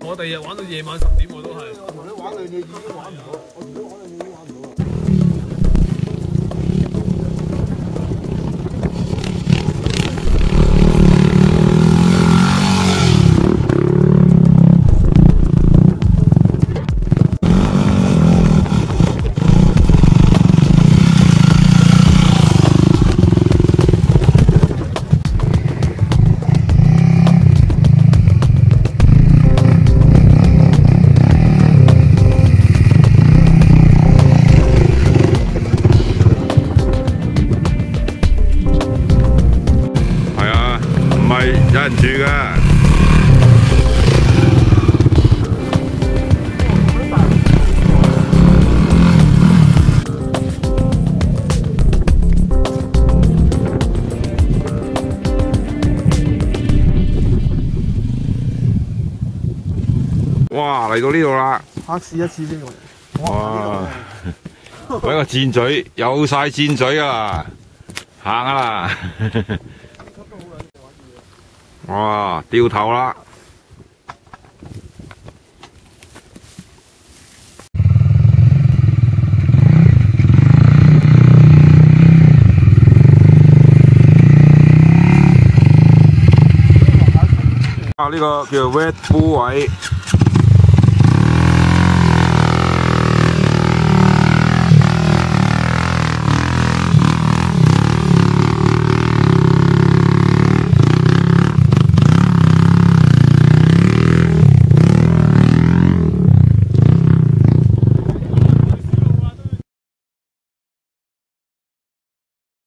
我第日玩到夜晚10點我都係。 我同你玩兩嘢已經玩唔到，我如果可能已經玩唔到啦。 有人住㗎。哇！嚟到呢度啦， 測試一次先我。 哇！揾個箭嘴，有晒箭嘴啊！行啊啦！哇！掉頭啦！啊！呢個叫 Red Bull 位。